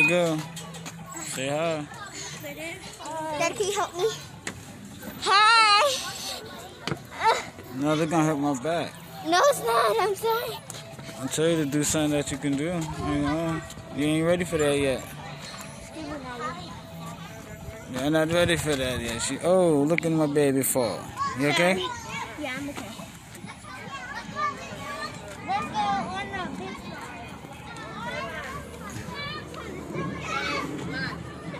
you go. Say hi. Dad, can you help me? Hi. No, they're gonna hurt my back. No, it's not. I'm sorry. I tell you to do something that you can do. You know, you ain't ready for that yet. You're not ready for that yet. Oh, look at my baby fall. You okay? Yeah, I'm okay.